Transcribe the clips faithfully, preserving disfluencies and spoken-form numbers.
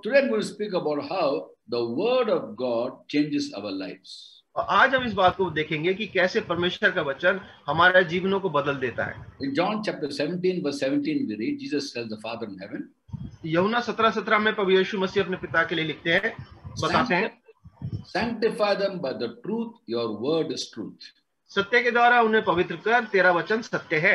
today I'm going to speak about how the word of God changes our lives. और आज हम इस बात को देखेंगे कि कैसे परमेश्वर का वचन हमारे जीवनों को बदल देता है। In John chapter seventeen verse seventeen we read, Jesus tells the Father in heaven, यूहन्ना सत्रह सत्रह में प्रभु यीशु मसीह अपने पिता के लिए लिखते हैं, बताते हैं, sanctify them by the truth, your word is truth. सत्य के द्वारा उन्हें पवित्र कर, तेरा वचन सत्य है।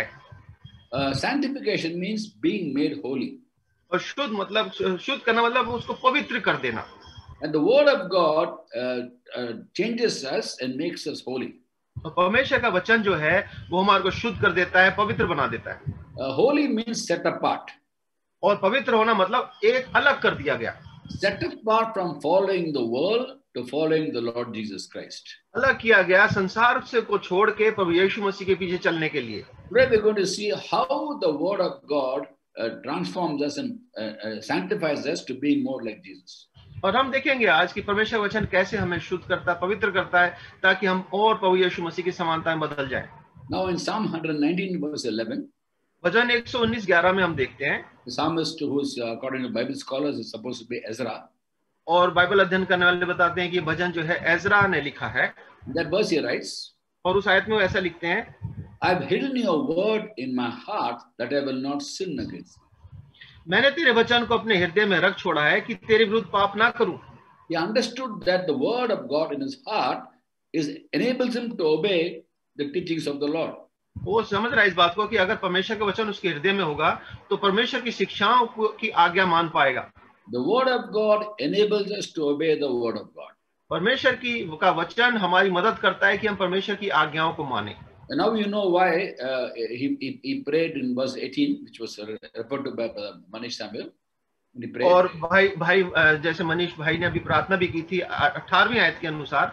Uh, sanctification means being made holy. और शुद्ध मतलब शुद्ध करना मतलब उसको पवित्र कर देना। And the word of God uh, uh, changes us and makes us holy. और परमेश्वर का वचन जो है वो हमारे को शुद्ध कर देता है, पवित्र बना देता है। Uh, holy means set apart. और पवित्र होना मतलब एक अलग कर दिया गया। Set apart from following the world to following the Lord Jesus Christ. अलग किया गया संसार से को छोड़ के प्रभु यीशु मसीह के पीछे चलने के लिए। Today we're going to see how the word of God uh, transforms us and uh, uh, sanctifies us to be more like Jesus. और हम देखेंगे आज कि परमेश्वर वचन कैसे हमें शुद्ध करता है, पवित्र करता है, ताकि हम और प्रभु यीशु मसीह की समानता में बदल जाएं। Now in Psalm one nineteen verse eleven, भजन एक सौ उन्नीस ग्यारह में हम देखते हैं, the psalmist, who is uh, according to Bible scholars is supposed to be Ezra. और बाइबल अध्ययन करने वाले बताते हैं कि भजन जो है एजरा ने लिखा है। That verse he writes, और उस आयत में वो ऐसा लिखते हैं, I've hidden your word in my heart that I will not sin against. मैंने तेरे वचन को अपने हृदय में रख छोड़ा है कि तेरे विरुद्ध पाप ना करूं। He understood that the word of God in his heart is enables him to obey the teachings of the Lord. वो समझ रहा है इस बात को कि अगर परमेश्वर का वचन उसके हृदय में होगा तो परमेश्वर की शिक्षाओं की आज्ञा मान पाएगा। The word of God enables us to obey the word of God. परमेश्वर की का वचन हमारी मदद करता है कि हम परमेश्वर की आज्ञाओं को माने। And now you know why uh, he, he he prayed in verse eighteen, which was referred to by uh, Manish Samuel. He prayed. और भाई भाई जैसे मनीष भाई ने अभी प्रार्थना भी की थी अठारहवीं आयत के अनुसार,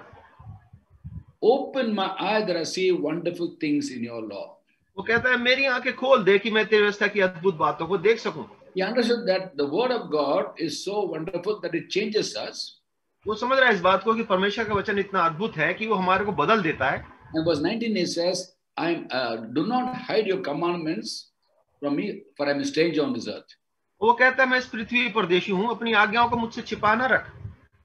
Open my eyes that I see wonderful things in your law. वो कहता है मेरी आंखें खोल दे कि मैं तेरी व्यवस्था की अद्भुत बातों को देख सकूं। He understood that the word of God is so wonderful that it changes us. वो समझ रहा है इस बात को कि परमेश्वर का वचन इतना अद्भुत है कि वो हमारे को बदल देता है। And verse nineteen he says, "I uh, do not hide your commandments from me, for I am a stranger on this earth." वो कहता है मैं इस पृथ्वी पर परदेशी हूँ, अपनी आज्ञाओं को मुझसे छिपा ना रख।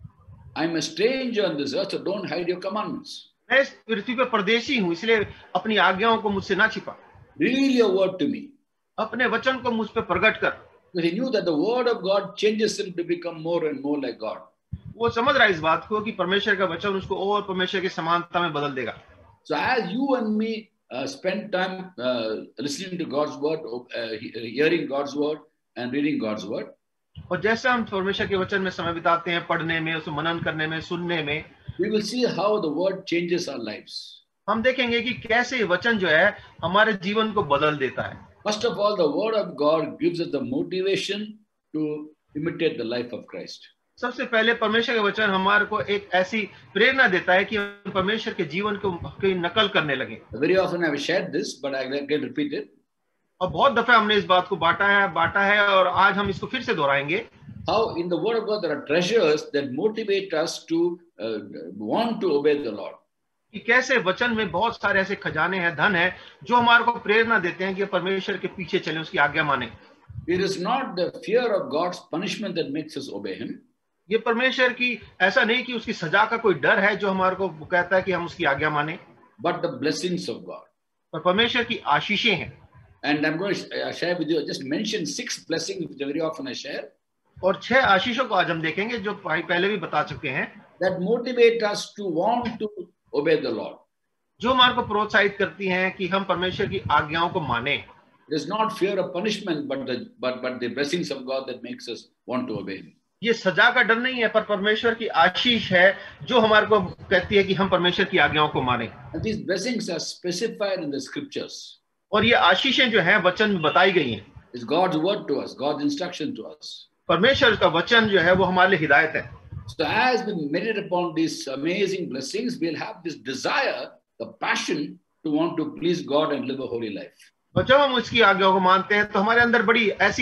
I am a stranger on this earth, so don't hide your commandments. मैं इस पृथ्वी पर परदेशी हूँ, इसलिए अपनी आज्ञाओं को मुझसे ना छिपा। Reveal your word to me. अपने वचन को मुझ पे प्रकट कर। Because he knew that the word of God changes him to become more and more like God. वो समझ रहा है इस बात को कि परमेश्वर का वचन उसको और परमेश्वर की समानता में बदल देगा। So as you and me uh, spend time uh, listening to God's word, uh, hearing God's word and reading God's word, और जैसे हम परमेश्वर के वचन में समय बिताते हैं, पढ़ने में, उसे मनन करने में, सुनने में, we will see how the word changes our lives. हम देखेंगे कि कैसे वचन जो है हमारे जीवन को बदल देता है। First of all, the word of God gives us the motivation to imitate the life of Christ. सबसे पहले परमेश्वर का वचन हमारे को एक ऐसी प्रेरणा देता है कि हम परमेश्वर के जीवन को की नकल करने लगे। Very often I have shared this, but I again repeat it. और बहुत दफे हमने इस बात को बांटा है बांटा है और आज हम इसको फिर से दोहराएंगे। How in the word of God there are treasures that motivate us to uh, want to obey the Lord. कि कैसे वचन में बहुत सारे ऐसे खजाने हैं, धन है, जो हमारे को प्रेरणा देते हैं कि परमेश्वर के पीछे चलें, उसकी आज्ञा माने। It is not the fear of God's punishment that makes us obey Him. ये परमेश्वर की ऐसा नहीं कि उसकी सजा का कोई डर है जो हमारे को कहता है कि हम उसकी आज्ञा माने, but the blessings of God. पर परमेश्वर की आशीषें हैं। And I'm going to share with you, just mention six blessings which very often I share. और छह आशीषों को आज हम देखेंगे जो पहले भी बता चुके हैं, that motivate us to want to obey the Lord. जो हमारे को प्रोत्साहित करती हैं कि हम परमेश्वर की आज्ञाओं को माने। It is not fear of punishment, but the but but the blessings of God that makes us want to obey Him. ये सजा का डर नहीं है, पर परमेश्वर की आशीष है जो हमारे को कहती है कि हम परमेश्वर की आज्ञाओं को माने। And these blessings are specified in the scriptures. और ये आशीषें जो हैं वचन में बताई गई हैं। It's God's word to us, God's instruction to us. परमेश्वर का वचन जो है वो हमारे लिए हिदायत है। So as we meditate upon these amazing blessings, we'll have this desire, the passion to want to please God and live a holy life. और जब हम उसकी आज्ञाओं को मानते हैं तो हमारे अंदर बड़ी ऐसी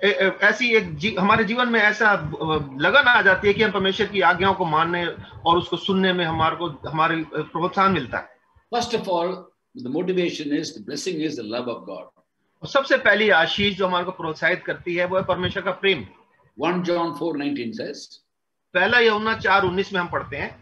ऐसी एक जी, हमारे जीवन में ऐसा लगन आ जाती है कि हम परमेश्वर की आज्ञाओं को मानने और उसको सुनने में हमारे को हमारे प्रोत्साहन मिलता है। First of all, the motivation is, the blessing is the love of God. और सबसे पहली आशीष जो हमारे को प्रोत्साहित करती है वो है परमेश्वर का प्रेम। First John four nineteen says, पहला यूहन्ना चार उन्नीस में हम पढ़ते हैं,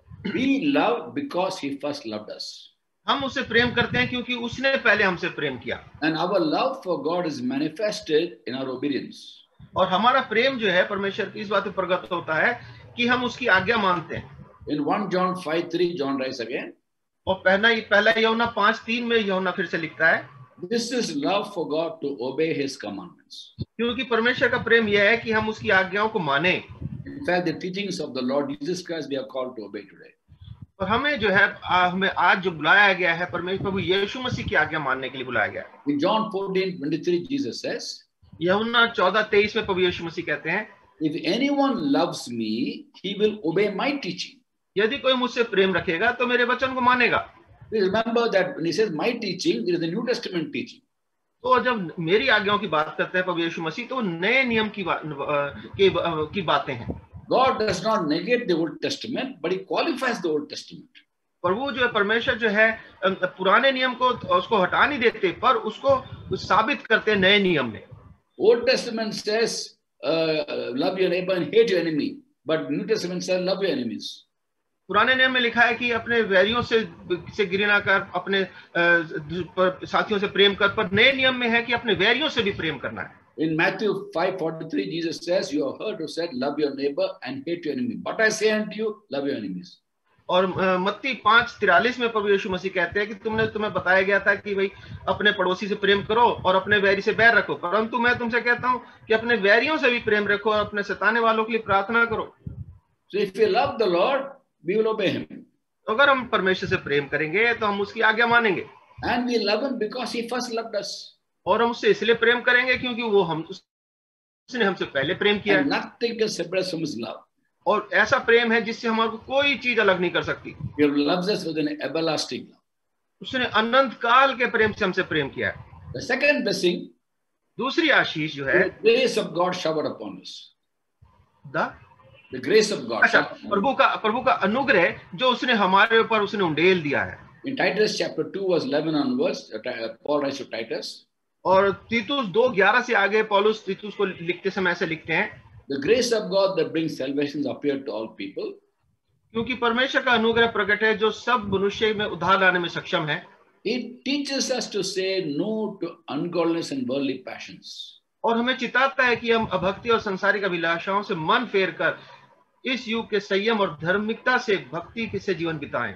we love because he first loved us. हम उसे प्रेम करते हैं क्योंकि उसने पहले हमसे प्रेम किया. And our love for God is manifested in our obedience. और हमारा प्रेम जो है परमेश्वर की इस बात पे प्रकट होता है कि हम उसकी आज्ञा मानते हैं. In First John five three, John writes again, और पहला पहला यूहन्ना पाँच तीन में यूहन्ना फिर से लिखता है, this is love for God to obey his commandments. क्योंकि परमेश्वर का प्रेम यह है कि हम उसकी आज्ञाओं को माने. In fact, the teachings of the Lord Jesus Christ we are called to obey today. और हमें जो है हमें आज जो बुलाया गया है परमेश्वर प्रभु यीशु मसीह की आज्ञा मानने के लिए बुलाया गया है. In John fourteen twenty-three, Jesus says, यूहन्ना चौदह तेईस में प्रभु यीशु मसीह कहते हैं, if anyone loves me, he will obey my teaching. यदि कोई मुझसे प्रेम रखेगा तो मेरे वचन को मानेगा. Please remember that when he says my teaching, it is the New Testament teaching. तो जब मेरी आज्ञाओं की बात करते हैं प्रभु यीशु मसीह तो नए नियम की बात की, की बातें हैं. God does not negate the Old Testament, but he qualifies the Old Testament. प्रभु जो है परमेश्वर जो है पुराने नियम को उसको हटा नहीं देते पर उसको साबित करते हैं नए नियम में. Old Testament says uh, love your neighbor and hate your enemy, but New Testament says love your enemies. पुराने नियम में लिखा है कि अपने वैरियों से से घृणा कर, अपने साथियों से प्रेम कर, पर नए नियम में है कि अपने वैरियों से भी प्रेम करना है. In Matthew five forty-three, Jesus says, you have heard who said, love your neighbor and hate your enemy. But I say unto you, love your enemies. और मत्ती पाँच तिरालीस में प्रभु यीशु मसीह कहते हैं कि तुमने तुम्हें बताया गया था कि भाई अपने पड़ोसी से प्रेम करो और अपने वैरी से बैर रखो, परंतु मैं तुमसे कहता हूं कि अपने वैरियों से भी प्रेम रखो और अपने सताने वालों के लिए प्रार्थना करो. So if we love the Lord, we will obey him. अगर हम परमेश्वर से प्रेम करेंगे तो हम उसकी आज्ञा मानेंगे. And we love him because he first loved us. और हम उससे इसलिए प्रेम करेंगे क्योंकि वो हम उसने हमसे पहले प्रेम किया. And nothing can separate us from his love. और ऐसा प्रेम है जिससे हमारे को कोई चीज अलग नहीं कर सकती. He loves us with an everlasting love. उसने अनंत काल के प्रेम से हमसे प्रेम किया है. The second blessing, दूसरी आशीष जो है, the grace of God showered upon us. The The grace of God. अच्छा, प्रभु का प्रभु का अनुग्रह जो उसने हमारे ऊपर उसने उंडेल दिया है. In Titus chapter two verse eleven onwards, Paul writes to Titus. और तीतुस दो ग्यारह से आगे पौलुस तीतुस को लिखते समय ऐसे लिखते हैं, The grace of God that brings salvation appeared to all people. क्योंकि परमेश्वर का अनुग्रह प्रकट है जो सब मनुष्य में उद्धार लाने में सक्षम है. It teaches us to say no to ungodliness and worldly passions. और हमें चिताता है कि हम अभक्ति और सांसारिक अभिलाषाओं से मन फेर कर इस युग के संयम और धार्मिकता से भक्ति के से जीवन बिताएं.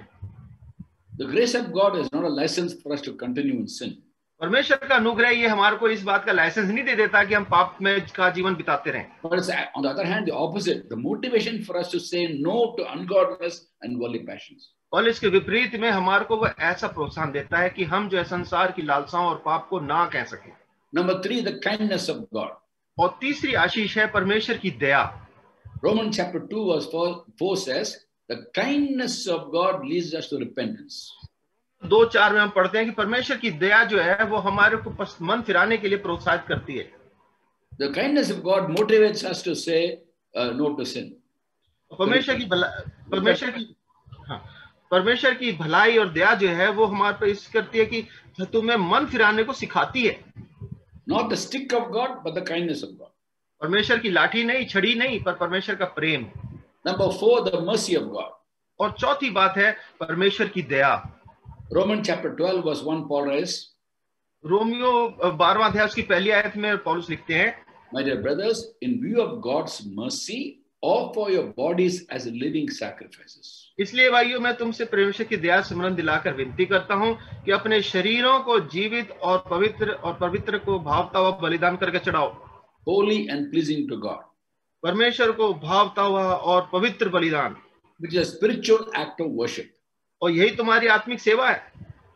The grace of God is not a license for us to continue in sin. परमेश्वर का अनुग्रह ये हमारे को इस बात का लाइसेंस नहीं दे देता कि हम पाप में का जीवन बिताते रहें. But it's on the other hand the opposite, the motivation for us to say no to ungodliness and worldly passions. और इसके विपरीत में हमारे को वो ऐसा प्रोत्साहन देता है कि हम जो है संसार की लालसाओं और पाप को ना कह सकें. Number three, the kindness of God. और तीसरी आशीष है परमेश्वर की दया. Romans chapter two verse four says, the kindness of God leads us to repentance. दो चार में हम पढ़ते हैं कि परमेश्वर की दया जो है वो हमारे को मन फिराने के लिए प्रोत्साहित करती है. The kindness of God motivates us to say uh, no to sin. परमेश्वर की परमेश्वर की हाँ परमेश्वर की भलाई और दया जो है वो हमारे पे इस करती है कि तुम्हें मन फिराने को सिखाती है. Not the stick of God, but the kindness of God. परमेश्वर की लाठी नहीं, छड़ी नहीं, पर परमेश्वर का प्रेम. Number four, the mercy of God. और चौथी बात है परमेश्वर की दया. Romans chapter twelve verse one, Paul writes, रोमियो बारहवां अध्याय उसकी पहली आयत में पौलुस लिखते हैं, My dear brothers, in view of God's mercy, offer your bodies as living sacrifices. इसलिए भाइयों मैं तुमसे परमेश्वर की दया स्मरण दिलाकर विनती करता हूं कि अपने शरीरों को जीवित और पवित्र और पवित्र को भावता हुआ बलिदान करके चढ़ाओ. Holy and pleasing to God. परमेश्वर को भावता हुआ और पवित्र बलिदान. Which is a spiritual act of worship. और यही तुम्हारी आत्मिक सेवा है.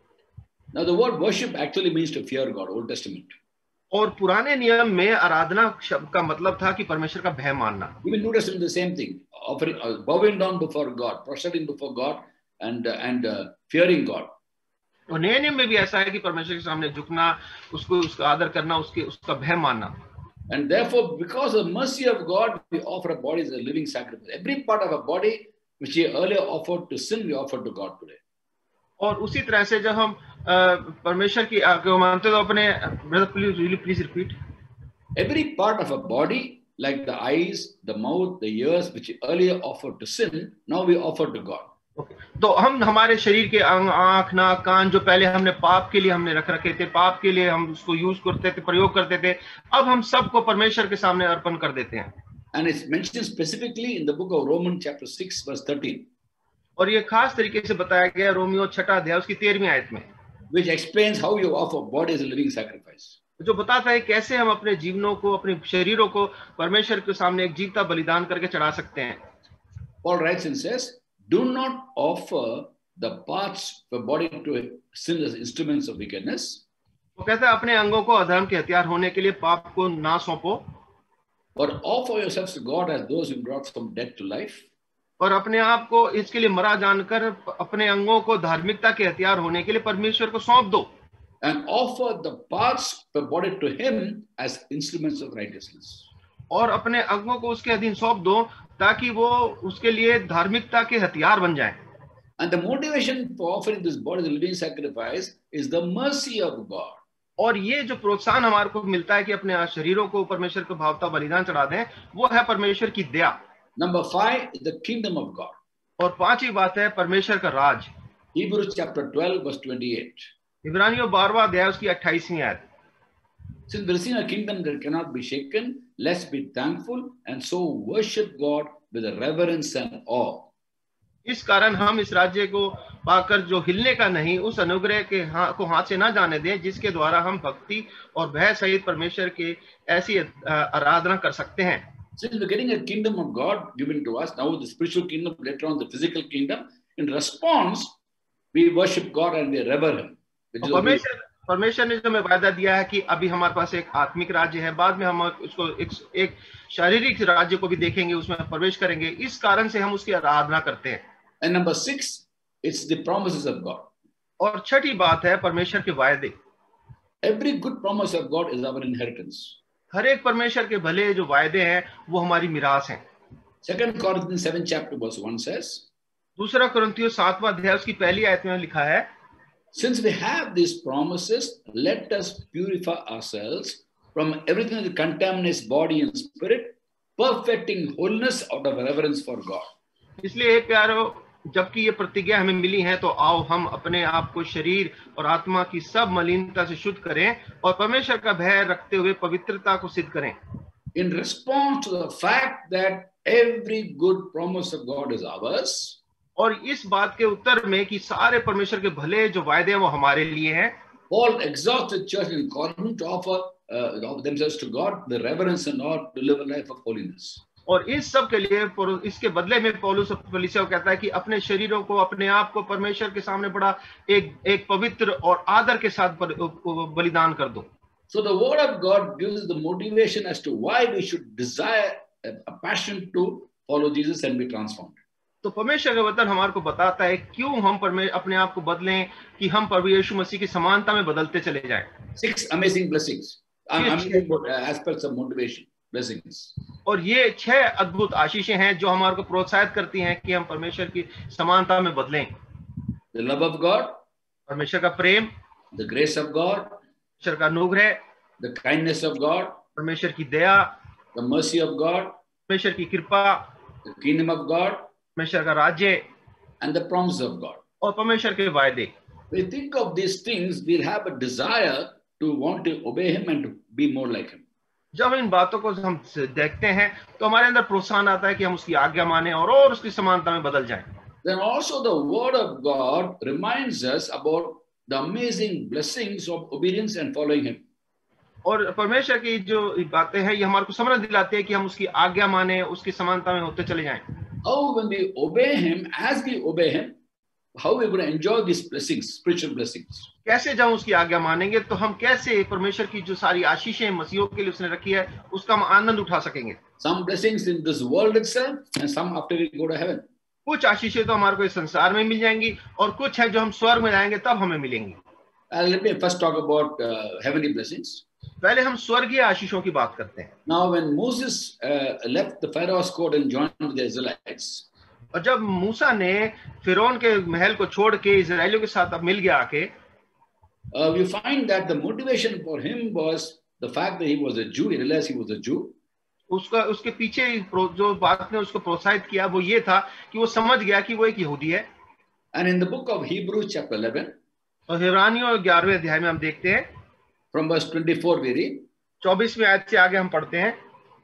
Now the word worship actually means to fear God, Old Testament. और पुराने नियम में आराधना शब्द का मतलब था कि परमेश्वर का भय मानना. Even New Testament the same thing, offering, uh, bowing down before God, prostrating before God, and uh, and uh, fearing God. और नए नियम में भी ऐसा है कि परमेश्वर के सामने झुकना, उसको उसका आदर करना, उसके उसका भय मानना. And therefore, because of the mercy of God, we offer our bodies as a living sacrifice. Every part of our body which we earlier offered to sin, we offer to God today. और उसी तरह से जब हम परमेश्वर की आज्ञा मानते तो अपने brother please really please repeat. Every part of our body like the eyes, the mouth, the ears, which earlier offered to sin, now we offer to God. Okay. तो हम हमारे शरीर के अंग, आंख, नाक, कान जो पहले हमने पाप के लिए हमने रख रखे थे, पाप के लिए हम उसको यूज करते थे, प्रयोग करते थे, अब हम सबको परमेश्वर के सामने अर्पण कर देते हैं. And it's mentioned specifically in the book of Romans chapter six verse thirteen. और ये खास तरीके से बताया गया रोमियो छठा अध्याय उसकी तेरहवीं आयत में, which explains how you offer body as a living sacrifice. जो बताता है कैसे हम अपने जीवनों को, अपने शरीरों को परमेश्वर के सामने एक जीवता बलिदान करके चढ़ा सकते हैं. Paul writes and says, do not offer the parts of the body to sin as instruments of wickedness. वो कहता है अपने अंगों को अधर्म के हथियार होने के लिए पाप को ना सौंपो, or offer yourselves to God as those who brought from death to life. और अपने आप को इसके लिए मरा जानकर अपने अंगों को धार्मिकता के हथियार होने के लिए परमेश्वर को सौंप दो. And offer the parts of the body to Him as instruments of righteousness. और अपने अंगों को उसके अधीन सौंप दो ताकि वो उसके लिए धार्मिकता के हथियार बन जाएं. And the motivation for offering this body as a living sacrifice is the mercy of God. और ये जो प्रोत्साहन हमारे को मिलता है कि अपने शरीरों को परमेश्वर को भावता बलिदान चढ़ा दें, वो है परमेश्वर की दया. Number five is the kingdom of God. और पांचवी बात है परमेश्वर का राज. Hebrews chapter twelve verse twenty-eight. इब्रानियों बारहवां अध्याय उसकी अट्ठाईसवीं आयत. Since we receive a kingdom that cannot be shaken, let's be thankful and so worship God with a reverence and awe. इस कारण हम इस राज्य को पाकर जो हिलने का नहीं, उस अनुग्रह के हा, को हाथ से ना जाने दें, जिसके द्वारा हम भक्ति और भय सहित परमेश्वर के ऐसी आराधना कर सकते हैं. Since we're getting a kingdom of God given to us, now the spiritual kingdom, later on the physical kingdom, in response, we worship God and we revere Him. परमेश्वर परमेश्वर ने जो हमें वायदा दिया है कि अभी हमारे पास एक आत्मिक राज्य है, बाद में हम उसको एक, एक शारीरिक राज्य को भी देखेंगे, उसमें प्रवेश करेंगे, इस कारण से हम उसकी आराधना करते हैं. And number six, it's the promises of God. और छठी बात है परमेश्वर के वायदे. Every good promise of God is our inheritance. हर एक परमेश्वर के भले जो वायदे हैं वो हमारी मिरास हैं. Second Corinthians seven chapter verse one says, दूसरा कुरिन्थियों सातवां अध्याय उसकी पहली आयत में लिखा है, since we have these promises, let us purify ourselves from everything that contaminates body and spirit, perfecting holiness out of reverence for God. इसलिए हे प्यारो, जबकि ये प्रतिज्ञा हमें मिली है, तो आओ हम अपने आप को शरीर और आत्मा की सब मलिनता से शुद्ध करें और परमेश्वर का भय रखते हुए पवित्रता को सिद्ध करें. In response to the fact that every good promise of God is ours, और इस बात के उत्तर में कि सारे परमेश्वर के भले जो वायदे हैं वो हमारे लिए हैं, Paul exhorts the church in Corinth to offer uh, themselves to God, the reverence and awe, to live a life of holiness. और इस सब के लिए इसके बदले में पौलुस कलीसिया को कहता है कि अपने शरीरों को, अपने आप को परमेश्वर के सामने बड़ा एक एक पवित्र और आदर के साथ बलिदान कर दो. So the word of God gives us the motivation as to why we should desire a, a passion to follow Jesus and be transformed. तो परमेश्वर का वचन हमारे को बताता है क्यों हम परमेश्वर अपने आप को बदलें कि हम प्रभु यीशु मसीह की समानता में बदलते चले जाएं. Six amazing blessings. I'm, I'm aspects of motivation, blessings. और ये छह अद्भुत आशीषें हैं जो हमारे को प्रोत्साहित करती हैं कि हम परमेश्वर की समानता में बदलें. The love of God, परमेश्वर का प्रेम, the grace of God, परमेश्वर का अनुग्रह, the kindness of God, परमेश्वर की दया, the mercy of God, परमेश्वर की कृपा, the kingdom of God, परमेश्वर का राज्य, and the promise of God. और परमेश्वर के वायदे. When we think of these things, we'll have a desire to want to obey Him and to be more like Him. जब इन बातों को हम देखते हैं तो हमारे अंदर प्रोत्साहन आता है कि हम उसकी आज्ञा माने और और उसकी समानता में बदल जाएं. Then also the Word of God reminds us about the amazing blessings of obedience and following Him. और परमेश्वर की जो बातें हैं ये हमारे को समझ दिलाते हैं कि हम उसकी आज्ञा माने, उसकी समानता में होते चले जाएं. How when we obey Him, as we obey Him, how we are going to enjoy these blessings, spiritual blessings. कैसे जब उसकी आज्ञा मानेंगे तो हम कैसे परमेश्वर की जो सारी आशीषें मसीहों के लिए उसने रखी है उसका हम आनंद उठा सकेंगे. Some blessings in this world itself and some after we go to heaven. कुछ आशीषें तो हमारे को इस संसार में मिल जाएंगी और कुछ है जो हम स्वर्ग में जाएंगे तब हमें मिलेंगी. Uh, let me first talk about uh, heavenly blessings. पहले हम स्वर्गीय आशीषों की बात करते हैं. Now when Moses uh, left the Pharaoh's court and joined with the Israelites, और जब मूसा ने फिरौन के महल को छोड़ के इजराइलियों के साथ अब मिल गया आके, uh, we find that the motivation for him was the fact that he was a Jew. He realized he was a Jew. उसका उसके पीछे जो बात ने उसको प्रोत्साहित किया वो ये था कि वो समझ गया कि वो एक यहूदी है। And in the book of Hebrews chapter eleven, और इब्रानियों ग्यारहवें अध्याय में हम देखते हैं, from verse twenty-four we read, चौबीसवीं आयत से आगे हम पढ़ते हैं,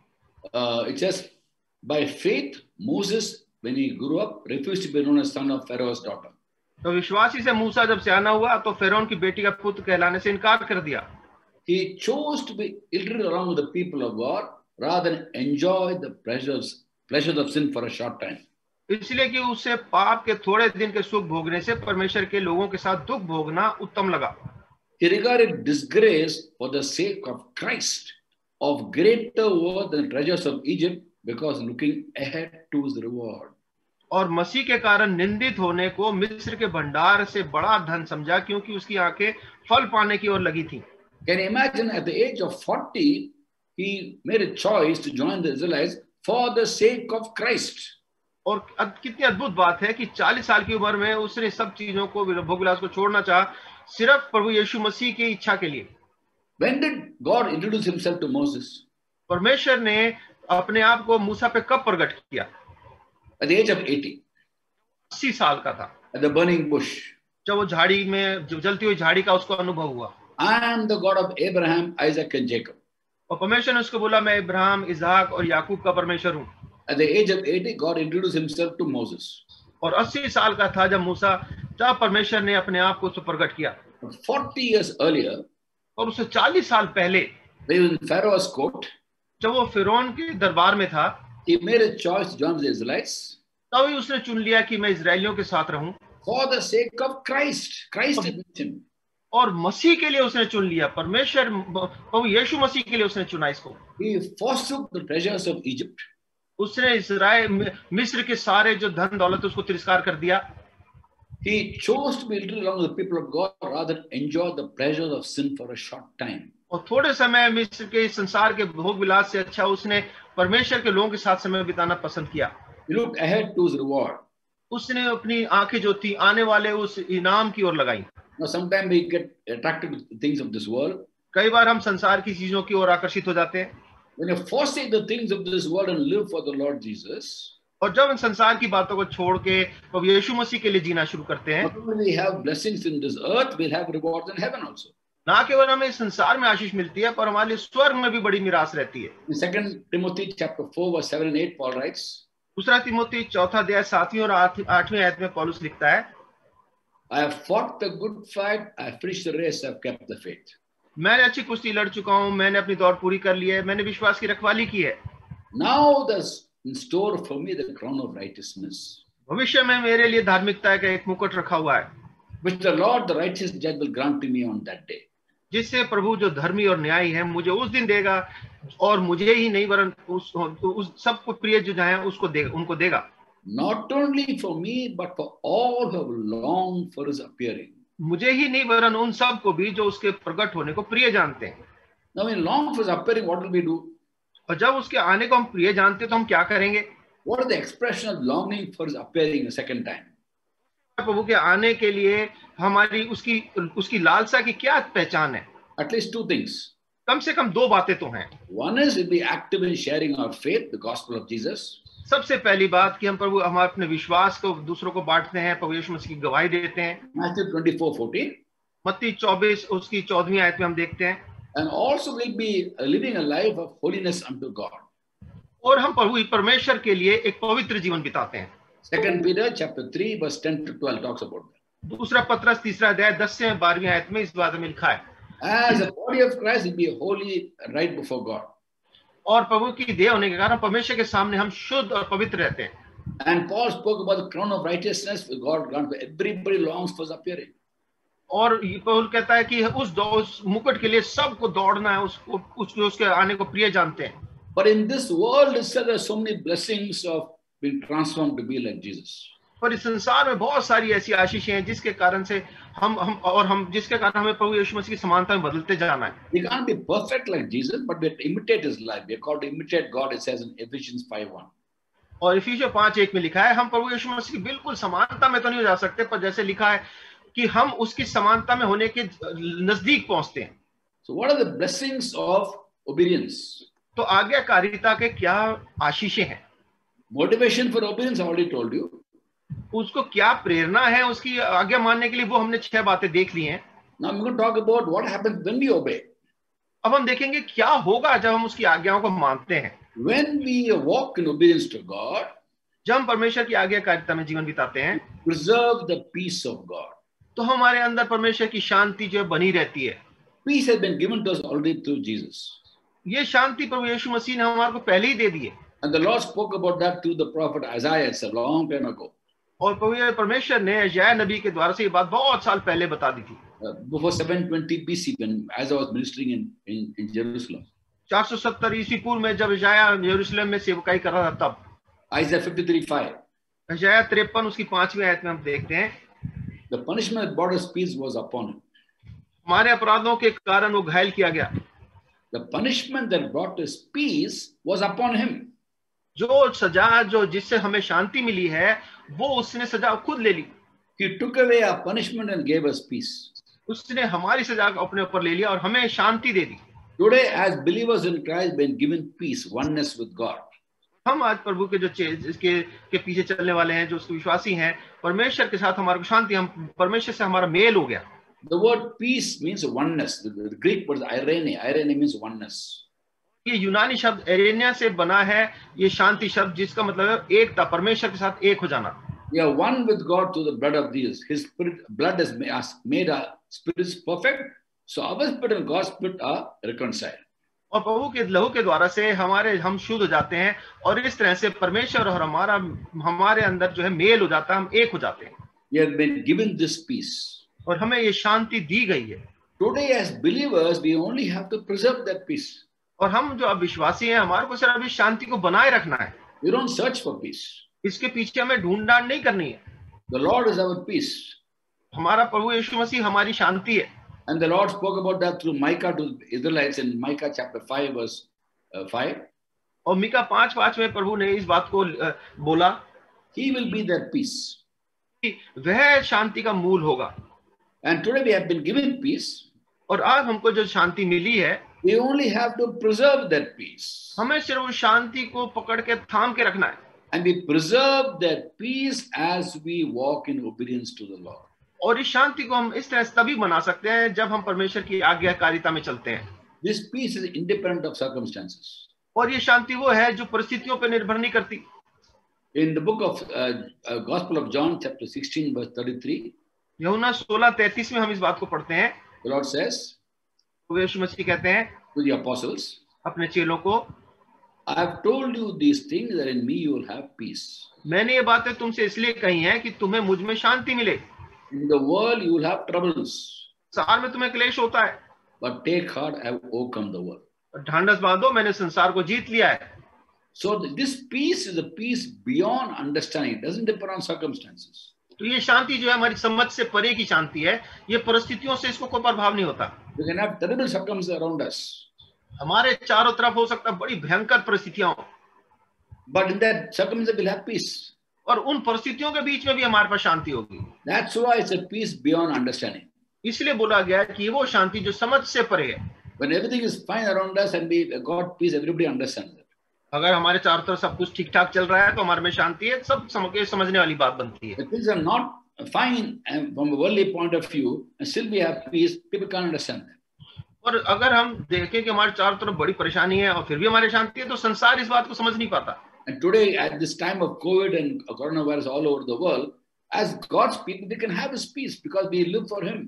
uh, it says, by faith Moses, when he grew up, refused to be known as son of Pharaoh's daughter. तो विश्वासी से मूसा जब सियाना हुआ तो फिरौन की बेटी का पुत्र कहलाने से इनकार कर दिया। He chose to be illiterate along with the people of God rather than enjoy the pleasures pleasures of sin for a short time. इसलिए कि उसे पाप के थोड़े दिन के सुख भोगने से परमेश्वर के लोगों के साथ दुख भोगना उत्तम लगा। He regarded disgrace for the sake of Christ of greater worth than the treasures of Egypt because looking ahead to his reward. और मसीह के कारण निंदित होने को मिस्र के भंडार से बड़ा धन समझा, क्योंकि उसकी आंखें फल पाने की ओर लगी थीं। Can you imagine at the age of forty, he made a choice to join the Israelites for the sake of Christ. और कितनी अद्भुत बात है कि चालीस साल की उम्र में उसने सब चीजों को, भोग विलास को छोड़ना चाहा सिर्फ प्रभु यीशु मसीह की इच्छा के लिए। When did God introduce himself to Moses? परमेश्वर ने अपने आप को मूसा पे कब प्रकट किया? At the age of eighty. अस्सी साल का था। At the burning bush. जब वो झाड़ी में, जब जलती हुई झाड़ी का उसको अनुभव हुआ। I am the God of Abraham, Isaac and Jacob. और परमेश्वर ने उसको बोला, मैं इब्राहिम, इसहाक और याकूब का परमेश्वर हूँ। At the age of eighty, God introduced himself to Moses. और अस्सी साल का था जब मूसा, तब परमेश्वर ने अपने आप को उसको प्रकट किया। forty years earlier, और उससे चालीस साल पहले, when he was in Pharaoh's court, जब वो फिरौन के दरबार में था, he made a choice to join the Israelites. तभी उसने चुन लिया कि मैं इजरायलियों के साथ रहूं। For the sake of Christ, Christ is with him. और मसीह के लिए उसने चुन लिया, परमेश्वर प्रभु यीशु मसीह के लिए उसने चुना इसको। He forsook the treasures of Egypt. उसने इस्राएल मिस्र के सारे जो धन दौलत उसको तिरस्कार कर दिया। He chose to be little along with the people of God rather than enjoy the pleasures of sin for a short time. और थोड़े समय मिस्र के संसार के भोग विलास से अच्छा उसने परमेश्वर के लोगों के साथ समय बिताना पसंद किया। He looked ahead to his reward. उसने अपनी आंखें जो थी आने वाले उस इनाम की ओर लगाई। Now sometimes we get attracted to the things of this world. कई बार हम संसार की चीजों की ओर आकर्षित हो जाते हैं। When you forsake the things of this world and live for the Lord Jesus, और जब इन संसार की बातों को छोड़ के प्रभु यीशु मसीह के लिए जीना शुरू करते हैं, not only we have blessings in this earth, we'll have rewards in heaven also. ना केवल हमें इस संसार में आशीष मिलती है, पर हमारे लिए स्वर्ग में भी बड़ी मिरास रहती है। In Second Timothy chapter four, verse seven and eight, Paul writes, दूसरा तिमोथी चौथा अध्याय सातवीं और आठवीं आयत में पौलुस लिखता है, I have fought the good fight, I have finished the race, I have kept the faith. मैंने अच्छी कुश्ती लड़ चुका हूँ, मैंने अपनी दौड़ पूरी कर ली है, मैंने विश्वास की रखवाली की है। Now there's in store for me the crown of righteousness, भविष्य में मेरे लिए धार्मिकता का एक मुकुट रखा हुआ है, which the Lord, the righteous judge, will grant to me on that day. जिससे प्रभु जो धर्मी और न्यायी है मुझे उस दिन देगा, और मुझे ही नहीं वरन उस, उस सबको प्रिय जो है उसको देगा, उनको देगा। Not only for me, but for all who have longed for his appearing. मुझे ही नहीं वरन उन सब को भी जो उसके प्रकट होने को प्रिय जानते हैं। Now, when long for his appearing, what will we do? और जब उसके आने को हम प्रिय जानते हैं तो हम क्या करेंगे? What is the expression of longing for his appearing a second time? प्रभु के आने के लिए हमारी उसकी उसकी लालसा की क्या पहचान है? At least two things. कम से कम दो बातें तो हैं। One is we'll be active in sharing our faith, the gospel of Jesus. सबसे पहली बात कि हम प्रभु हम अपने विश्वास को दूसरों को बांटते हैं, प्रभु यीशु मसीह की गवाही देते हैं। Matthew twenty-four fourteen. मत्ती चौबीस उसकी चौदहवीं आयत में हम देखते हैं। And also we'll be living a life of holiness unto God. और हम प्रभु परमेश्वर के लिए एक पवित्र जीवन बिताते हैं। Second Peter chapter three verse ten to twelve talks about that. दूसरा पत्रस तीसरा अध्याय दस से बारहवीं आयत में इस बारे में लिखा है। As a body of Christ, we'll be holy right before God. और प्रभु की देह होने के कारण परमेश्वर के सामने हम शुद्ध और पवित्र रहते हैं। And Paul spoke about the crown of righteousness with God grant. Everybody longs for his appearing. और पौल कहता है कि उस, उस मुकुट के लिए सबको दौड़ना है, उसको उस, उसके आने को प्रिय जानते हैं। But in this world itself, there are so many blessings of being transformed to be like Jesus. पर इस संसार में बहुत सारी ऐसी आशीषें हैं जिसके कारण से हम हम और हम जिसके कारण हमें प्रभु यीशु मसीह की समानता में बदलते जाना है। We can't be perfect like Jesus, but we have to imitate his life. We are called to imitate God. It says in Ephesians five one. और इफिसियों पांच एक में लिखा है, हम प्रभु यीशु मसीह की बिल्कुल समानता में तो नहीं हो जा सकते, पर जैसे लिखा है कि हम उसकी समानता में होने के नजदीक पहुंचते हैं। So what are the blessings of obedience? तो आज्ञाकारिता के क्या आशीषें हैं? Motivation for obedience, I already told you. उसको क्या प्रेरणा है उसकी आज्ञा मानने के लिए, वो हमने छह बातें देख ली हैं। Now I'm going to talk about what happens when we obey. अब हम देखेंगे क्या होगा जब हम उसकी आज्ञाओं को मानते हैं। When we walk in obedience to God, जब हम परमेश्वर की आज्ञाकारिता में जीवन बिताते हैं, preserve the peace of God. तो हमारे अंदर परमेश्वर की शांति जो है बनी रहती है। Peace has been given to us already through Jesus. ये शांति प्रभु यीशु मसीह ने हमारे को पहले ही दे दी है। And the Lord spoke about that through the prophet Isaiah. It's a long time ago. और परमेश्वर ने यशायाह नबी के द्वारा से ये बात बहुत साल पहले बता दी थी। Uh, before seven twenty B C, when as I was ministering in in, in Jerusalem. चार सौ सत्तर ईस्वी पूर्व में जब यशायाह यरूशलेम में सेवकाई कर रहा था तब। Isaiah fifty-three five. यशायाह तिरपन उसकी पांचवी आयत में हम देखते हैं, The punishment that brought us peace was upon him. हमारे अपराधों के कारण वो घायल किया गया। The punishment that brought us peace was upon him. जो सजा जो जिससे हमें शांति मिली है वो उसने सजा खुद ले ली। He took away our punishment and gave us peace. उसने हमारी सजा को अपने ऊपर ले लिया और हमें शांति दे दी। Today, as believers in Christ, been given peace, oneness with God. हम आज प्रभु के जो इसके के पीछे चलने वाले हैं, जो उसके विश्वासी हैं, परमेश्वर के साथ हमारे को शांति, हम परमेश्वर से हमारा मेल हो गया। The word peace means oneness. The, the Greek word is irene. Irene means oneness. ये यूनानी शब्द एरेनिया से बना है, ये शांति शब्द जिसका मतलब है एकता, परमेश्वर के साथ एक हो जाना। We are one with God through the blood of Jesus. His spirit, blood has made us made our spirits perfect. So our spirit and God's spirit are reconciled. और प्रभु के लहू के द्वारा से हमारे हम शुद्ध हो जाते हैं और इस तरह से परमेश्वर और हमारा हमारे अंदर जो है मेल हो जाता है, हम एक हो जाते हैं। We have been given this peace. और हमें ये शांति दी गई है। Today, as believers, we only have to preserve that peace. और हम जो अब विश्वासी हैं, हमारे को सिर्फ इस शांति को बनाए रखना है। We don't search for peace. इसके पीछे हमें ढूंढांड नहीं करनी है। The Lord is our peace. हमारा प्रभु यीशु मसीह हमारी शांति है। And the Lord spoke about that through Micah to the Israelites in Micah chapter five verse uh, five. और मीका पांच पांच में प्रभु ने इस बात को बोला, He will be their peace. वह शांति का मूल होगा। And today we have been given peace. और आज हमको जो शांति मिली है, we only have to preserve that peace. हमें सिर्फ उस शांति को पकड़ के थाम के रखना है। And we preserve that peace as we walk in obedience to the Lord. और इस शांति को हम इस तरह से तभी बना सकते हैं जब हम परमेश्वर की आज्ञाकारिता में चलते हैं। This peace is independent of circumstances. और ये शांति वो है जो परिस्थितियों पर निर्भर नहीं करती। In the book of uh, uh, Gospel of John chapter sixteen verse thirty-three, यूहन्ना सोलह तैंतीस में हम इस बात को पढ़ते हैं। the Lord says यीशु मसीह कहते हैं to the apostles, अपने चेलों को, I have told you these things that in me you will have peace. मैंने ये बातें तुमसे इसलिए कही हैं कि तुम्हें मुझ में शांति मिले। In the world you will have troubles, संसार में तुम्हें क्लेश होता है, but take heart, I have overcome the world. ढांढस बांधो, मैंने संसार को जीत लिया है। So this peace is a peace beyond understanding. It doesn't depend on circumstances. तो ये शांति जो है हमारी समझ से परे की शांति है, ये परिस्थितियों से इसको कोई प्रभाव नहीं होता। We can have terrible circumstances around us, हमारे चारों तरफ हो सकता है बड़ी भयंकर परिस्थितियां हो, but in that circumstance we'll have peace. और उन परिस्थितियों के बीच में भी हमारे पास शांति होगी। That's why it's a peace beyond understanding. इसलिए बोला गया है कि वो शांति जो समझ से परे है। When everything is fine around us and we got peace, everybody understands that. अगर हमारे चारों तरफ सब कुछ ठीक ठाक चल रहा है तो हमारे में शांति है, सब समझ समझने वाली बात बनती है। If things are not fine and from a worldly point of view, and still we have peace, people can't understand that. और अगर हम देखें कि हमारे चारों तरफ बड़ी परेशानी है और फिर भी हमारी शांति है, तो संसार इस बात को समझ नहीं पाता। And today, at this time of COVID and coronavirus all over the world, as God's people, we can have His peace because we live for Him.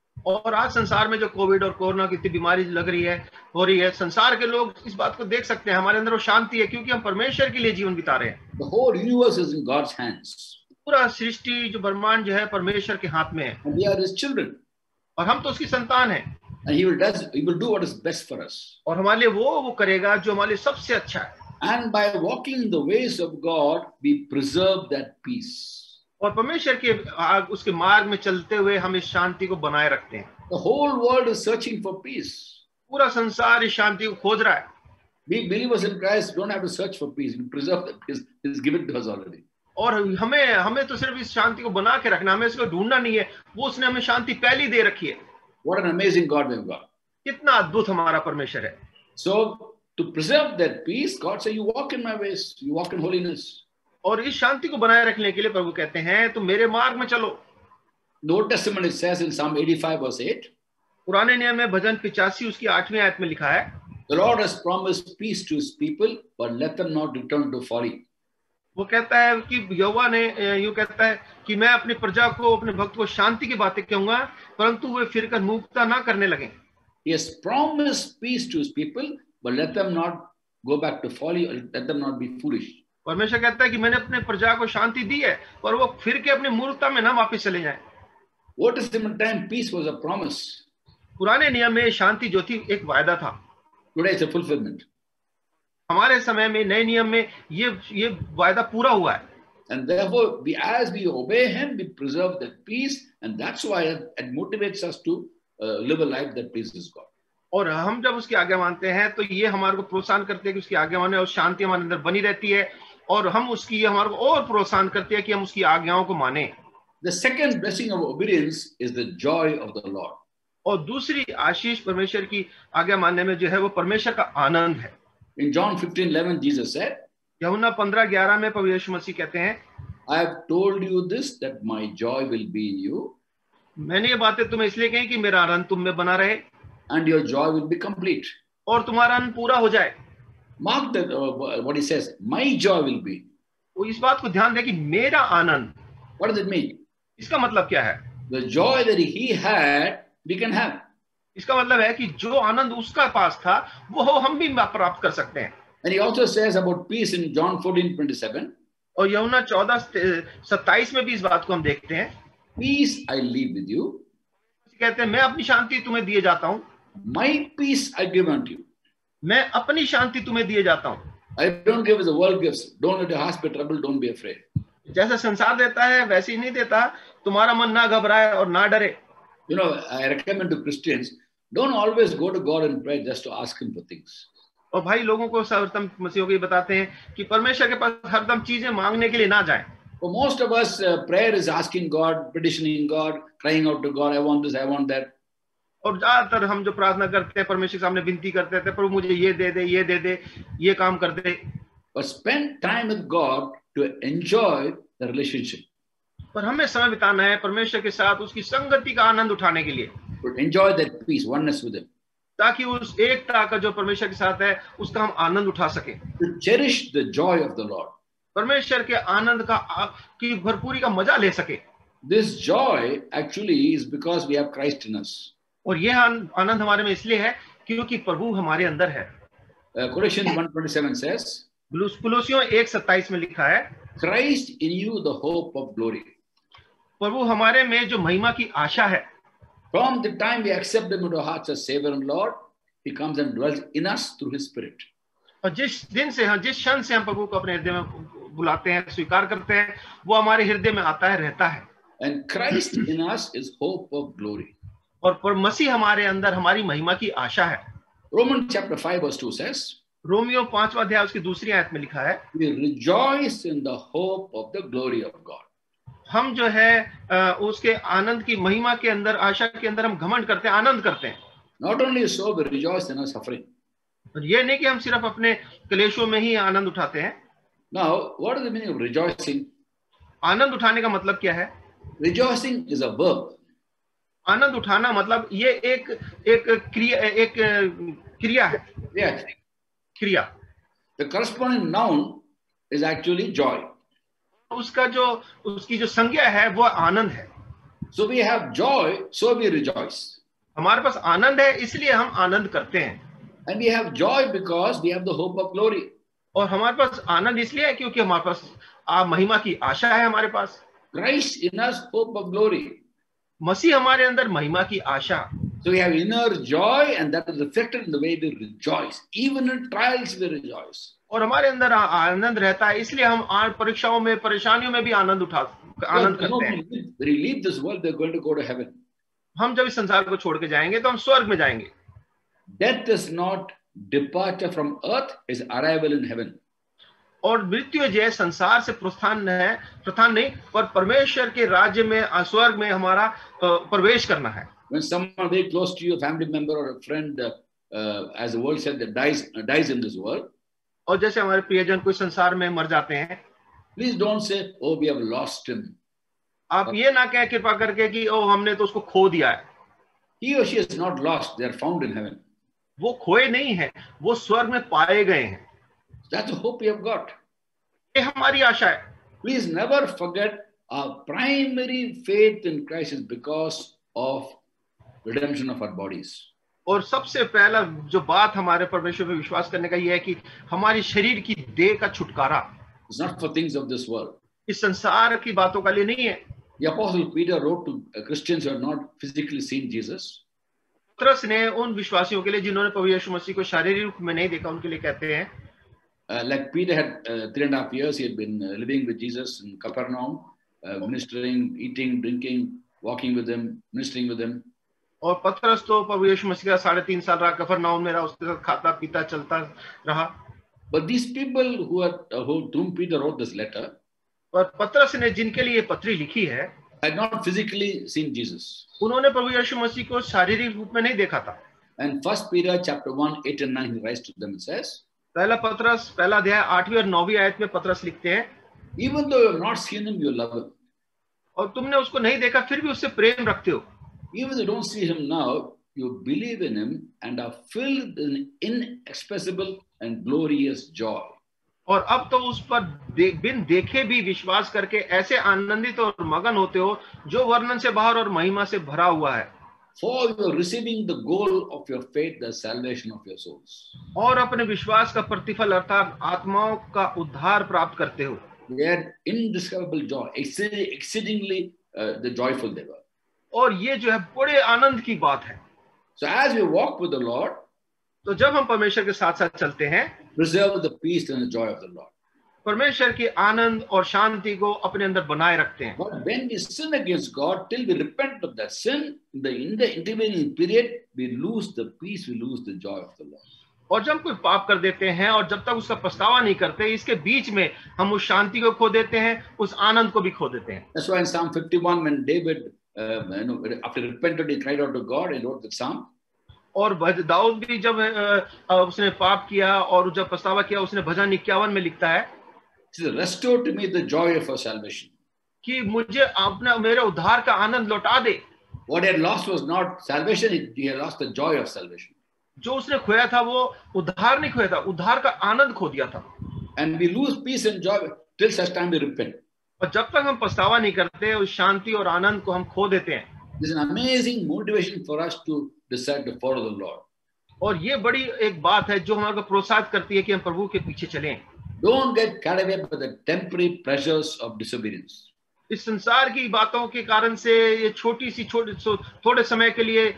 और आज संसार में जो कोविड और कोरोना की इतनी बीमारी लग रही है, हो रही है, संसार के लोग इस बात को देख सकते हैं, हमारे अंदर वो शांति है क्योंकि हम परमेश्वर के लिए जीवन बिता रहे हैं। The whole universe is in God's hands. पूरा सृष्टि जो ब्रह्मांड जो है परमेश्वर के हाथ में है। And we are His children. और हम तो उसकी संतान हैं। And He will does He will do what is best for us. और हमारे लिए वो वो करेगा जो हमारे लिए सबसे अच्छा है। And by walking in the ways of God, we preserve that peace. और परमेश्वर के उसके मार्ग में चलते हुए हम इस शांति को बनाए रखते हैं। The whole world is searching for peace. पूरा संसार इस शांति को खोज रहा है। We believers in Christ don't have to search for peace. We preserve that peace. It is given to us already. और हमें हमें तो सिर्फ इस शांति को बना के रखना, हमें इसको ढूंढना नहीं है, वो उसने हमें शांति पहले दे रखी है। What an amazing God we've got. कितना अद्भुत हमारा परमेश्वर है। So to preserve that peace, God said, you walk in my ways, you walk in holiness. और इस शांति को बनाए रखने के लिए प्रभु कहते हैं तुम मेरे मार्ग में चलो. The Old Testament it says in Psalm eighty-five verse eight. पुराने नियम में भजन पिचासी उसकी आठवीं आयत में लिखा है, The Lord has promised peace to his people, but let them not return to folly. वो कहता है कि यहोवा ने यूं कहता है कि मैं अपनी प्रजा को, अपने भक्त को शांति की बातें कहूंगा, परंतु वे फिरकर मूर्खता ना करने लगे. He has promised peace to his people, but let them not go back to folly, or let them not be foolish. परमेश्वर कहता है कि मैंने अपने प्रजा को शांति दी है, पर वो फिर के अपनी मूर्खता में ना वापस चले जाएं. Old Testament time, peace was a promise. पुराने नियम में शांति जो थी एक वायदा था. Today it's a fulfillment. हमारे समय में नए नियम में ये ये वायदा पूरा हुआ है. And therefore, we, as we obey him, we preserve that peace, and that's why it, it motivates us to uh, live a life that pleases God. और हम जब उसकी आज्ञा मानते हैं तो ये हमारे को प्रोत्साहन करते हैं कि उसकी आज्ञा माने, और शांति हमारे अंदर बनी रहती है, और हम उसकी हमारे को और प्रोत्साहन करते हैं कि हम उसकी आज्ञाओं को माने. The second blessing of obedience is the joy of the Lord. और दूसरी आशीष परमेश्वर की आज्ञा मानने में जो है वो परमेश्वर का आनंद है. In John fifteen eleven, Jesus said, यूहन्ना पंद्रह ग्यारह में प्रभु यीशु मसीह कहते हैं, I have told you this that my joy will be in you. मैंने ये बातें तुम्हें इसलिए कही कि मेरा आनंद तुम में बना रहे, and your joy will be complete. और तुम्हारा आनंद पूरा हो जाए. Mark that uh, what he says, my joy will be. वो इस बात को ध्यान दे कि मेरा आनंद. What does it mean? इसका मतलब क्या है? The joy that he had, we can have. इसका मतलब है कि जो आनंद उसका पास था वो हम भी प्राप्त कर सकते हैं. And he also says about peace in John fourteen twenty-seven. और यूहन्ना चौदह सत्ताईस में भी इस बात को हम देखते हैं. Peace I leave with you. कहते हैं मैं अपनी शांति तुम्हें दिए जाता हूँ. My peace I give unto you. मैं अपनी शांति तुम्हें दिए जाता हूँ. I don't give as the world gives. Don't let your heart be troubled. Don't be afraid. जैसा संसार देता है वैसे ही नहीं देता. तुम्हारा मन ना घबराए और ना डरे. You know, I recommend to Christians, don't always go to God in prayer just to ask him for things. और भाई लोगों को सर्वप्रथम मसीहों को बताते हैं कि परमेश्वर के पास हरदम चीजें मांगने के लिए ना जाएं. For most of us, uh, prayer is asking God, petitioning God, crying out to God, I want this, I want that. और ज्यादातर हम जो प्रार्थना करते हैं परमेश्वर के सामने विनती करते हैं, प्रभु मुझे ये दे दे, ये दे दे, ये काम कर दे. But spend time with God to enjoy the relationship. पर हमें समय बिताना है परमेश्वर के साथ उसकी संगति का आनंद उठाने के लिए. To enjoy that peace, oneness with him. ताकि उस एकता का जो परमेश्वर के साथ है उसका हम आनंद उठा सके. To cherish the joy of the Lord. परमेश्वर के आनंद का की भरपूरी का मजा ले सके. This joy actually is because we have Christ in us. और यह आनंद हमारे में इसलिए है क्योंकि प्रभु हमारे अंदर है. uh, Colossians one twenty-seven says, कुलोसियों एक सत्ताईस में लिखा है, Christ in you the hope of glory. प्रभु हमारे में जो महिमा की आशा है. From the time we accept him into our hearts as Savior and Lord, he comes and dwells in us through his Spirit. और जिस दिन से हम जिस क्षण से हम प्रभु को अपने हृदय में बुलाते हैं, स्वीकार करते हैं, वो हमारे हृदय में आता है, रहता है. And Christ in us is hope of glory. और पर मसीह हमारे अंदर हमारी महिमा की आशा है. Romans chapter five verse two says, रोमियो पांचवा अध्याय उसकी दूसरी आयत में लिखा है, we rejoice in the hope of the glory of God. हम जो है उसके आनंद की महिमा के अंदर, आशा के अंदर हम घमंड करते हैं, आनंद करते हैं. Not only so, we rejoice in our suffering. और ये नहीं कि हम सिर्फ अपने क्लेशों में ही आनंद उठाते हैं. Now, what is the meaning of rejoicing? आनंद उठाने का मतलब क्या है? Rejoicing is a verb. आनंद उठाना मतलब ये एक एक क्रिया एक क्रिया है. Yes. क्रिया. The corresponding noun is actually joy. उसका जो उसकी जो संज्ञा है वो आनंद है. So we have joy, so we rejoice. हमारे पास आनंद है इसलिए हम आनंद करते हैं. And we have joy because we have the hope of glory. और हमारे पास आनंद इसलिए है क्योंकि हमारे पास महिमा की आशा है. हमारे पास Christ in us, hope of glory. मसीह हमारे अंदर महिमा की आशा. So we have inner joy, and that is reflected in the way we rejoice. Even in trials, we rejoice. और हमारे अंदर आनंद रहता है इसलिए हम परीक्षाओं में, परेशानियों में भी आनंद उठा आनंद करते हैं. When we leave this world, we're going to go to heaven. हम जब इस संसार को छोड़ के जाएंगे तो हम स्वर्ग में जाएंगे. Death is not departure from earth, is arrival in heaven. और मृत्यु जो संसार से प्रस्थान है, प्रस्थान नहीं, पर परमेश्वर के राज्य में, स्वर्ग में हमारा प्रवेश करना है. When someone very close to you, a family member or a friend, uh, uh, as the world said, that dies uh, dies in this world. और जैसे हमारे प्रियजन कोई संसार में मर जाते हैं, Please don't say, "Oh, we have lost him." आप ये ना कहें कृपा करके कि ओ हमने तो उसको खो दिया है. He or she is not lost; they are found in heaven. वो खोए नहीं है, वो स्वर्ग में पाए गए हैं. That's the hope we have got. ये हमारी आशा है. Please never forget our primary faith in Christ is because of redemption of our bodies. और सबसे पहला जो बात हमारे परमेश्वर पे विश्वास करने का ये है कि हमारी शरीर की देह का छुटकारा. It's not for things of this world. इस संसार की बातों का लिए नहीं है. The Apostle Peter wrote to Christians who had not physically seen Jesus. पतरस ने उन विश्वासियों के लिए जिन्होंने प्रभु यीशु मसीह को शारीरिक रूप में नहीं देखा, उनके लिए कहते हैं, Uh, like Peter had uh, three and a half years, he had been uh, living with Jesus in Capernaum, uh, ministering, eating, drinking, walking with him, ministering with him. और पतरस तो प्रभु यीशु मसीह का साढ़े तीन साल रहा, कफरनहूम में रहा, उसके साथ खाता पीता चलता रहा. But these people who are uh, who to whom Peter wrote this letter, और पतरस ने जिनके लिए पत्री लिखी है, had not physically seen Jesus. उन्होंने प्रभु यीशु मसीह को शारीरिक रूप में नहीं देखा था. And First Peter chapter one, eight and nine, he writes to them and says, पहला पतरस पहला अध्याय आठवीं और नौवीं आयत में पतरस लिखते हैं, even though you have not seen him, you love him. और तुमने उसको नहीं देखा फिर भी उससे प्रेम रखते हो. Even though you don't see him now, you believe in him and are filled with an inexpressible and glorious joy. और अब तो उस पर दे, बिन देखे भी विश्वास करके ऐसे आनंदित और मगन होते हो जो वर्णन से बाहर और महिमा से भरा हुआ है. For you are receiving the goal of your faith, the salvation of your souls. और अपने विश्वास का प्रतिफल अर्थात आत्माओं का उद्धार प्राप्त करते हो. They had indescribable joy, exceedingly uh, the joyful they were. और ये जो है बड़े आनंद की बात है. So as we walk with the Lord, तो जब हम परमेश्वर के साथ साथ चलते हैं, preserve the peace and the joy of the Lord. परमेश्वर की आनंद और शांति को अपने अंदर बनाए रखते हैं. But when we sin against God, till we repent of that sin, in the in the intervening period, we lose the peace, we lose the joy of the Lord. और जब कोई पाप कर देते हैं और जब तक उसका पछतावा नहीं करते, इसके बीच में हम उस शांति को खो देते हैं, उस आनंद को भी खो देते हैं. That's why in Psalm fifty-one, when David, uh, you know, after repented, he cried out to God and wrote the psalm. और दाऊद भी जब उसने पाप किया और जब पछतावा किया, उसने भजन इक्यावन में लिखता है, restore to me the joy of our salvation. कि मुझे अपना मेरे उद्धार का आनंद लौटा दे. What he had lost was not salvation; he had lost the joy of salvation. जो उसने खोया था वो उद्धार नहीं खोया था, उद्धार का आनंद खो दिया था. And we lose peace and joy till such time we repent. और जब तक हम पछतावा नहीं करते, उस शांति और आनंद को हम खो देते हैं. This is an amazing motivation for us to decide to follow the Lord. और ये बड़ी एक बात है जो हमारे को प्रोत्साहित करती है कि हम प्रभु के पीछे चलें. Don't get carried away by the temporary pleasures of disobedience. इस संसार की बातों के कारण से ये छोटी सी छोटे थोड़े समय के लिए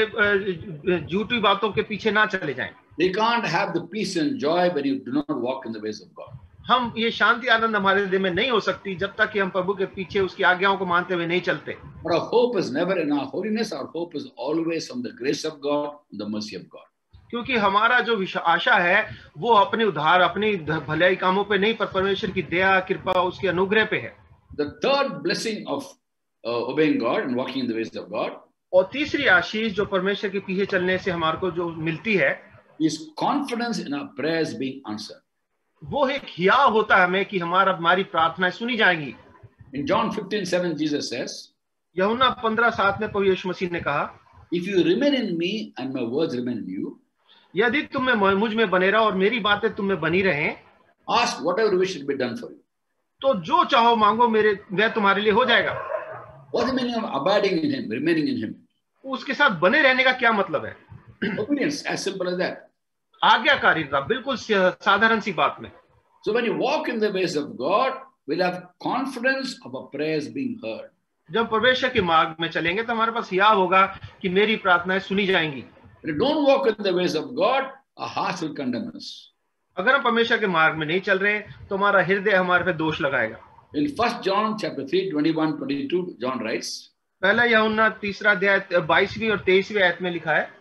ये झूठी बातों के पीछे ना चले जाएं. We can't have the peace and joy when you do not walk in the ways of God. हम ये शांति आनंद हमारे दिल में नहीं हो सकती जब तक कि हम प्रभु के पीछे उसकी आज्ञाओं को मानते हुए नहीं चलते. But our hope is never in our holiness. Our hope is always on the grace of God and the mercy of God. क्योंकि हमारा जो आशा है वो अपने उद्धार अपनी भलाई कामों पे नहीं, पर परमेश्वर की दया कृपा उसके अनुग्रह पे है. The third blessing of uh, obeying God and walking in the ways of God, और तीसरी आशीष जो परमेश्वर के पीछे चलने से हमारे को जो मिलती है, is confidence in our prayers being answered. वो एक हिया होता है हमें कि हमारा हमारी प्रार्थनाएं सुनी जाएंगी. In John fifteen seven, Jesus says, यूहन्ना पंद्रह सात में प्रभु यीशु मसीह ने कहा, if you remain in me and my words remain in you, यदि तुम में मुझ में बने रहो और मेरी बातें तुम में बनी रहें, ask whatever you wish to be done for you. तो जो चाहो मांगो मेरे वह तुम्हारे लिए हो जाएगा. What's the meaning of abiding in him, remaining in him? उसके साथ बने रहने का क्या मतलब है? Obedience, as simple as that. आज्ञाकारिता, बिल्कुल साधारण सी बात में. So when you walk in the ways of God, we'll have confidence of our prayers being heard. जब परमेश्वर के मार्ग में चलेंगे तो हमारे पास हिया होगा कि मेरी प्रार्थनाएं सुनी जाएंगी. If you don't walk in the ways of God, our hearts will condemn us. अगर हम परमेश्वर के मार्ग में नहीं चल रहे तो हमारा हृदय हमारे पे दोष लगाएगा. In First John chapter three, twenty-one, twenty-two, John writes, पहला यूहन्ना तीसरा अध्याय बाईसवीं और तेईसवीं आयत में लिखा है,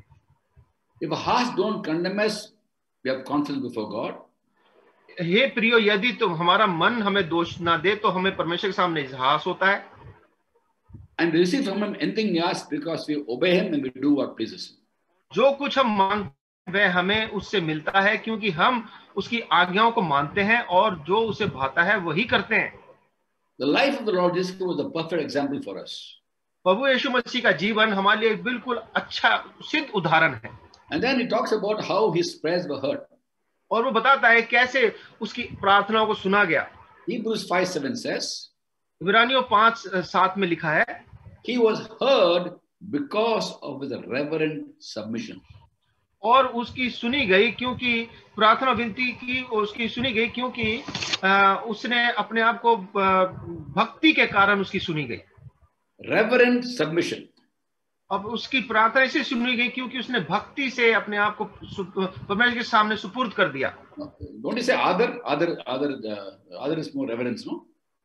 if our hearts don't condemn us, we have confidence before God. हे प्रियो, यदि तुम हमारा मन हमें दोष ना दे तो हमें परमेश्वर के सामने साहस होता है. And we receive from him anything he asks because we obey him and we do what pleases him. जो कुछ हम मांगते वह हमें उससे मिलता है, क्योंकि हम उसकी आज्ञाओं को मानते हैं और जो उसे भाता है वही करते हैं। The life of the Lord Jesus was a perfect example for us. प्रभु यीशु मसीह का जीवन हमारे लिए बिल्कुल अच्छा सिद्ध उदाहरण है। And then he talks about how his prayers were heard. और वो बताता है कैसे उसकी प्रार्थनाओं को सुना गया। Hebrews five seven says, इब्रानियों पांच सात में लिखा है, he was heard because of his reverent submission. और उसकी सुनी गई क्योंकि प्रार्थना विनती की उसकी सुनी गई क्योंकि आ, उसने अपने आप को भक्ति के कारण उसकी सुनी गई। Reverent submission. अब उसकी प्रार्थना इससे सुनी गई क्योंकि उसने भक्ति से अपने आप को परमेश्वर के सामने सुपुर्द कर दिया। Don't you say other, other, other, uh, other is more reverence, no?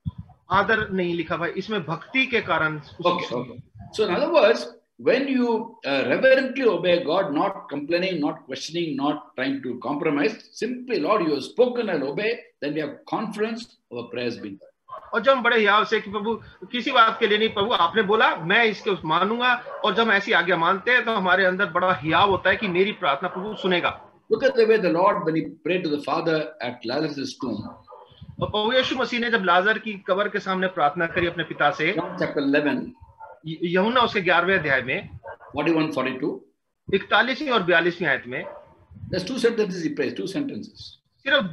आदर नहीं लिखा भाई, इसमें भक्ति के कारण। Okay, okay. So in other words, when you uh, reverently obey God, not complaining, not questioning, not trying to compromise, simply, Lord, you have spoken and obey, then we have confidence of our prayers being heard. और जब हम बड़े हियाव से कि प्रभु किसी बात के लिए नहीं, प्रभु आपने बोला मैं इसके मानूंगा, और जब हम ऐसी आज्ञा मानते हैं तो हमारे अंदर बड़ा हियाव होता है कि मेरी प्रार्थना प्रभु सुनेगा। Look at the way the Lord, when he prayed to the Father at Lazarus' tomb. और प्रभु यीशु मसीह ने जब लाजर की कब्र के सामने प्रार्थना करी अपने पिता से, John chapter eleven, यूहन्ना उसके ग्यारहवें अध्याय में forty-one forty-two, इकतालीसवीं और बयालीसवीं आयत में, there's two sentences he prays, two sentences. सिर्फ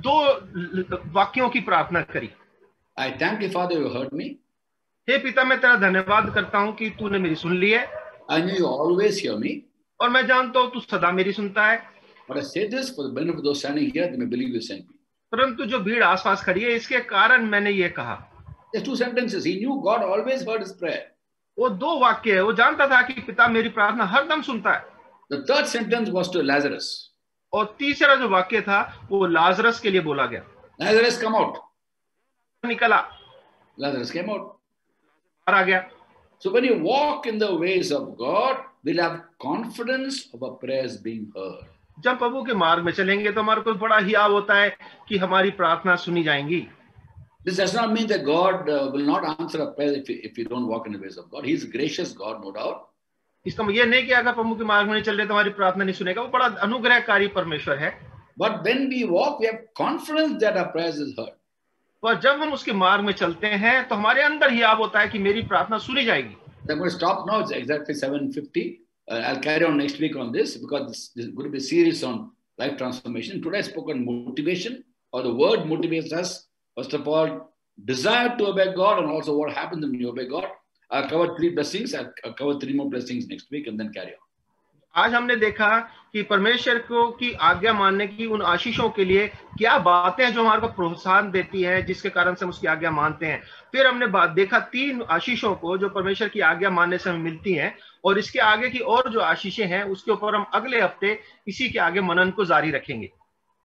दो वाक्यों की प्रार्थना करी। I thank you, Father, you heard me. हे पिता, मैं तेरा धन्यवाद करता हूँ कि तूने मेरी सुन ली है। I know you always hear me. और मैं जानता हूँ तू सदा मेरी सुनता है। But I say this for the benefit of those standing here, they may believe you sent me. परंतु जो भीड़ आसपास खड़ी है इसके कारण मैंने ये कहा। There's two sentences. He knew God always heard his prayer. वो दो वाक्य है, वो जानता था कि पिता मेरी प्रार्थना हरदम सुनता है। The third sentence was to Lazarus. और तीसरा जो वाक्य था वो लाजरस के लिए बोला गया। Lazarus, come out. निकला, Lazarus came out. बाहर आ गया। So when you walk in the ways of God, we'll have confidence of our prayers being heard. जब प्रभु के मार्ग में चलेंगे तो हमारे को बड़ा हियाव होता है कि हमारी प्रार्थना सुनी जाएंगी। This does not mean that God uh, will not answer a prayer if you, if you don't walk in the ways of God. He is gracious God, no doubt. इसका ये नहीं कि अगर प्रभु के मार्ग में नहीं चल रहे तो हमारी प्रार्थना नहीं सुनेगा, वो बड़ा अनुग्रहकारी परमेश्वर है। But when we walk, we have confidence that our prayers is heard. पर जब हम उसके मार्ग में चलते हैं तो हमारे अंदर हियाव होता है कि मेरी प्रार्थना सुनी जाएगी। I'm going to stop now. It's exactly seven fifty. Uh, I'll carry on next week on this because this, this is going to be a series on life transformation. Today I spoke on motivation, or the word motivates us. First of all, desire to obey God, and also what happens when you obey God. I'll cover three blessings. I'll, I'll cover three more blessings next week and then carry on. आज हमने देखा कि परमेश्वर को की आज्ञा मानने की उन आशीषों के लिए क्या बातें हैं जो हमारे को प्रोत्साहन देती है, जिसके कारण से हम उसकी आज्ञा मानते हैं। फिर हमने बात देखा तीन आशीषों को जो परमेश्वर की आज्ञा मानने से हमें मिलती हैं, और इसके आगे की और जो आशीषें हैं उसके ऊपर हम अगले हफ्ते इसी के आगे मनन को जारी रखेंगे।